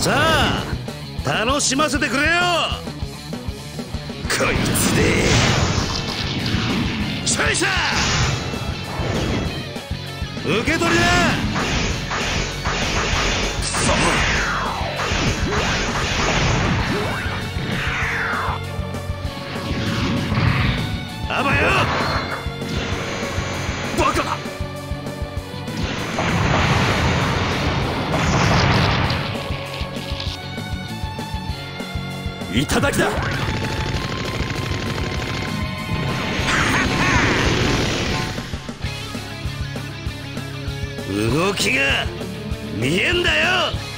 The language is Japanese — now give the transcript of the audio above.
さあ楽しませてくれよ。こいつでシャイシャー受け取りだ。くそあばよバカだ。いただきだ。動きが見えんだよ。